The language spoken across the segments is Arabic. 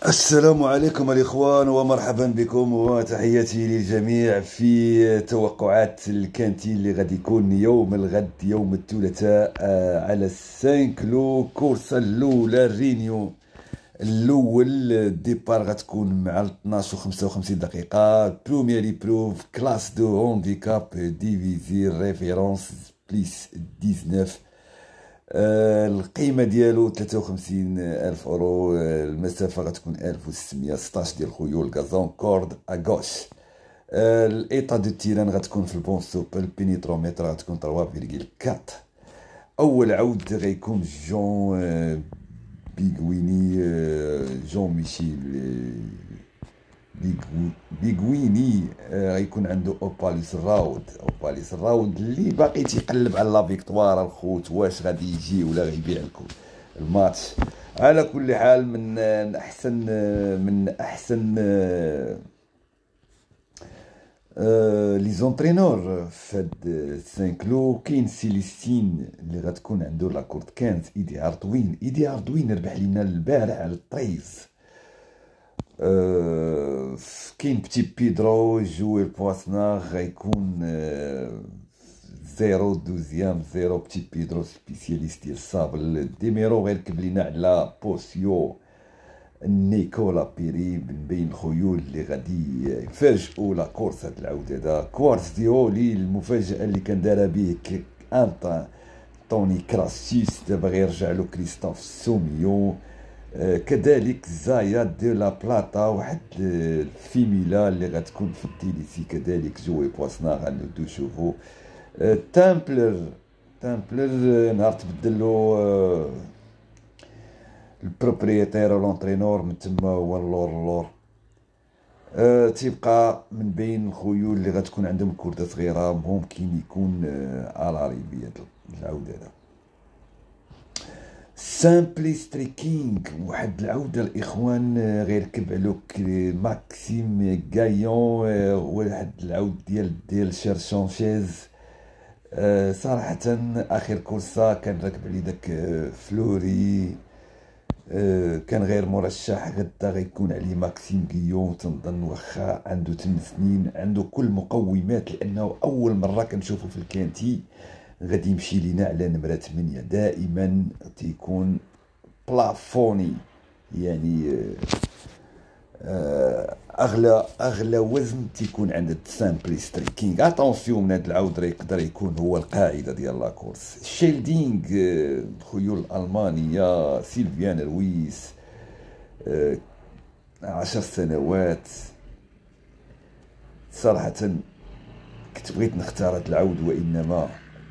السلام عليكم الإخوان ومرحبا بكم وتحياتي للجميع في توقعات الكانتي اللي غادي يكون يوم الغد يوم الثلاثاء على السانكلو كورسة الأولى رينيو الأول. الديبار غتكون مع 12 و 55 دقيقة. بروميير بروف كلاس دو هونديكاب ديفيزي ريفيرونس بليس 19. القيمة ديالو 53,000 أورو. المسافة غتكون 1600. 16 ديال خيول غازون كورد أغوش. الإيطا دو تيران غتكون في البون سوب. البينيترومتر غتكون 3,4. أول عود غيكون جون بيغويني جون ميشيل بيغويني. غيكون عنده اوباليس راود اللي باقي تيقلب على لا فيكتوار الخوت، واش غادي يجي ولا غيبيع لكم الماتش. على كل حال من احسن لي زونترينور فهاد سانكلو. كاين سيليستين اللي غتكون عنده لا كورت 15. ايدي اردوين ربح لينا البارح على الطريز. كاين بتي بيدرو جوي البواسنا غيكون 0 بتي بيدرو سبيسياليست ديال الصابل. ديميرو غيركب لينا على بوسيو. نيكولا بيري من بين الخيول اللي غادي يفاجئوا لا كورس هاد العود هذا. كوارتز ديولي المفاجاه اللي كان دارها به توني كراسيس، دابا غيرجع له كريستوف سوميو. كذلك زايا دو لا بلاطا، واحد الفيميلا اللي غتكون في التيليسي كذلك جوي بواسنا عنده 2 شوفو. تامبلر نهار تبدلو البروبريتير لونترينور من تما هو اللور. تيبقى من بين الخيول اللي غتكون عندهم كردة صغيرة ممكن يكون الاريبي هذا العود هذا. سامبلي ستريكينغ واحد العودة الإخوان غيركب علوك ماكسيم غايون. واحد العود ديال شيرشونشيز. صراحة آخر كورسة كان راكب عليه داك فلوري. كان غير مرشح. غدا غيكون عليه ماكسيم غيون. تنظن واخا عنده 8 سنين عنده كل مقومات، لأنه أول مرة كنشوفو في الكانتي غادي يمشي لينا على نمرة 8. دائما تيكون بلافوني، يعني اغلى وزن تيكون عند سامبلي ستريكينغ. اتونسيون من هاد العود يقدر يكون هو القاعده ديال لاكورس. شيلدينغ خيول المانيا. سيلفيان رويس 10 سنوات. صراحه كنت بغيت نختار هاد العود، وانما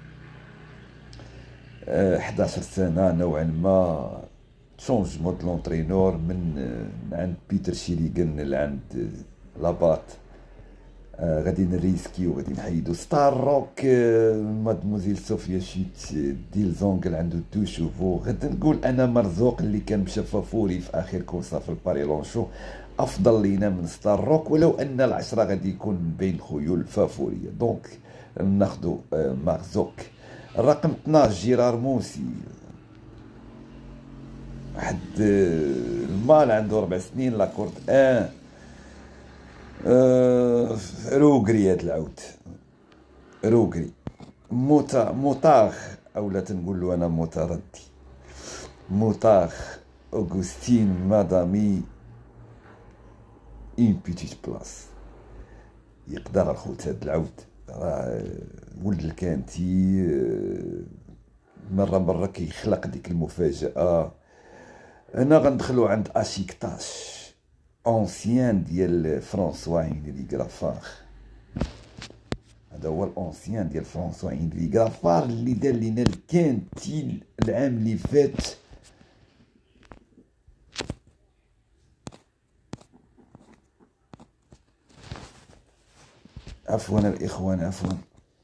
11 سنه نوعا ما. شونجمون د لونترينور من عند بيتر شيريغن لعند لابات. غادي نريسكي وغادي نحيدو ستار روك. مادموزيل صوفيا شيت ديل زونغل عنده 2 شوفو. غادي نقول انا مرزوق اللي كان مشى فافوري في اخر كورسه في الباري لونشو افضل لينا من ستار روك، ولو ان العشرة غادي يكون بين خيول فافوريه. دونك ناخدو مرزوق. الرقم 12 جيرار موسي. واحد المال عنده 4 سنين لاكورد 1. روغري هاد العود. روغري موطاخ اولا تنقول له انا متردي. موطاخ اوغوستين مادامي اون بيتيت بلاص. يقدر الخوت هاد العود راه ولد الكانتي. مرة كيخلق ديك المفاجأة. هنا غندخلو عند اشيكتاش اونسيان ديال فرانسوا هنري غرافار. هذا هو الاونسيان ديال فرانسوا هنري غرافار اللي دار لينا الكانتي العام اللي فات. عفوا الاخوان عفوا.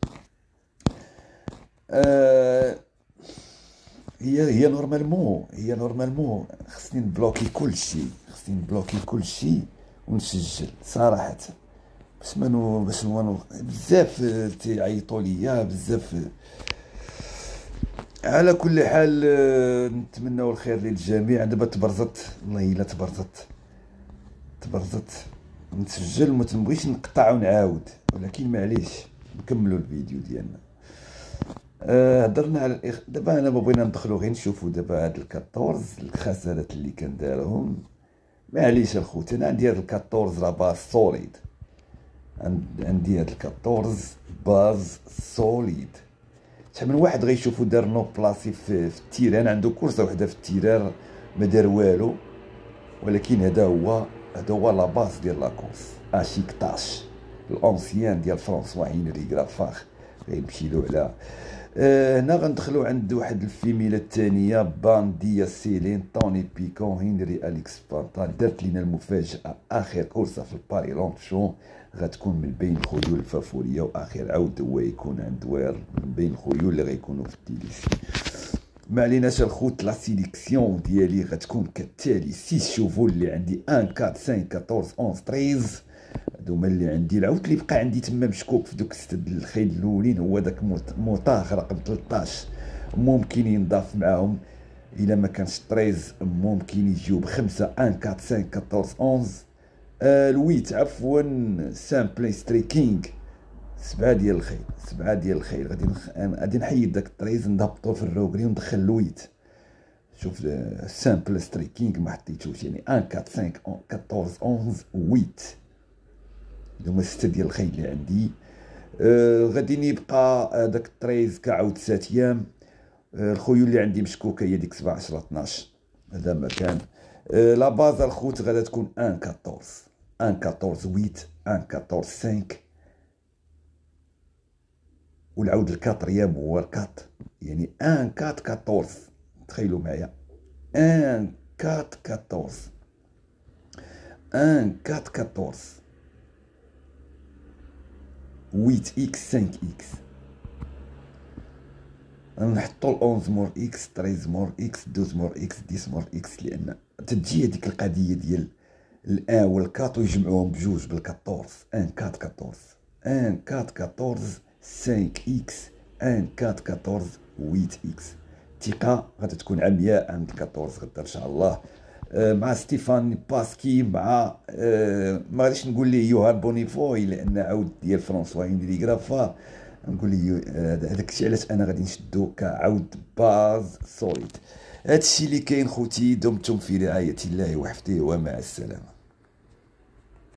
هي نورمالمون خصني نبلوكي كلشي ونسجل صراحه، باش ما بزاف تيعيطوا ليا بزاف. على كل حال نتمنوا الخير للجميع. دابا تبرزت والله الا تبرزت تبرزت نسجل، ما تنبغيش نقطع ونعاود، ولكن معليش نكملوا الفيديو ديالنا. هضرنا على دابا انا بغينا ندخلو غير نشوفوا دابا هاد ال14 الخسارات اللي كان دارهم. معليش الخوت، انا عندي هاد ال14 راه باز سوليد، عندي هاد ال14 باز سوليد. شحال من واحد غيشوفو دار نو بلاصي في التيران، عنده كورسه وحده في التيران ما دار والو، ولكن هذا هو لا باز ديال لاكورس. اشيك طاش الانسيان ديال فرانسوا هنري غرافاخ غيمشي له على هنا. غندخلو عند واحد الفيميله الثانيه، بانديا سيلين طوني بيكون هنري اليكس بانطان. دارت لينا المفاجاه اخر كورسه في الباري لونشون، غتكون من بين الخيول الفافوريه، واخر عود هو يكون عند وير من بين الخيول اللي غيكونوا في التيليسي. ما عليناش الخوت، لا سيليكسيون ديالي غتكون كالتالي: 6 شوفول اللي عندي 1 4 5 14 11 13. هادو هما اللي عندي. العود اللي بقى عندي تما مشكوك في دوك 6 الخيل الاولين هو داك موطاغ رقم 13، ممكن ينضاف معاهم الا ما كانش 13، ممكن يجيو بخمسه 1 4 5 14 11. الويت عفوا سامبلي ستريكينغ 7 ديال الخيل، 7 ديال الخيل. غادي نحيد داك الطريز نضبطو في الروغري وندخل الويت. شوف سامبل ستريكينغ ما حطيتوش، يعني 1 4 5 14 11 ويت. هما 6 ديال الخيل اللي عندي. غادي يبقى داك الطريز كعود 7 ايام. الخيول اللي عندي مشكوكه هي ديك 7 10 12، هذا ما كان. لا باز الخوت غادا تكون 1 14 1 14 ويت 1 14 5، والعود الكاتريام هو الكات، يعني 1 4 14. تخيلوا معايا 1 4 14 1 4 14 8 اكس 5 اكس. نحطو 11 مور اكس 13 مور اكس 12 مور اكس 10 مور اكس، لان تجي هذيك القضيه ديال الان والكات ويجمعوهم بجوج بال14. 1 4 14 1 4 14 5 اكس 1 4 14 8 اكس. الثقه غادي تكون عمياء عند 14 غدا ان شاء الله. مع ستيفان باسكي، مع ما غاديش نقول ليه يوهان بونيفوي لان عود ديال فرانسوا هنري غرافا، نقول ليه هذاك الشيء علاش انا غادي نشدو كعود باز سوليد. هادشي اللي كاين خوتي، دمتم في رعايه الله وحفظه، ومع السلامه.